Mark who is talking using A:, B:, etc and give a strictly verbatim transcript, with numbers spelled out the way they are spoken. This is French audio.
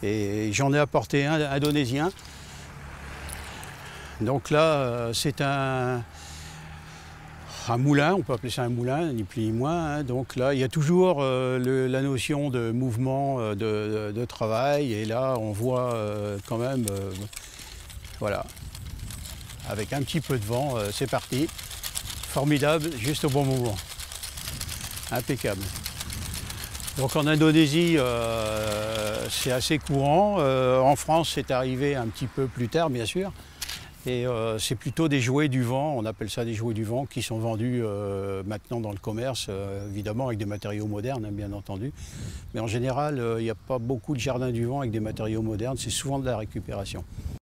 A: Et j'en ai apporté un indonésien. Donc là, c'est un, un moulin, on peut appeler ça un moulin, ni plus ni moins. Hein. Donc là, il y a toujours euh, le, la notion de mouvement, euh, de, de, de travail. Et là, on voit euh, quand même, euh, voilà, avec un petit peu de vent, euh, c'est parti. Formidable, juste au bon moment. Impeccable. Donc en Indonésie, euh, c'est assez courant. Euh, en France, c'est arrivé un petit peu plus tard, bien sûr. Et euh, c'est plutôt des jouets du vent, on appelle ça des jouets du vent, qui sont vendus euh, maintenant dans le commerce, euh, évidemment avec des matériaux modernes, hein, bien entendu. Mais en général, il euh, n'y a pas beaucoup de jardins du vent avec des matériaux modernes, c'est souvent de la récupération.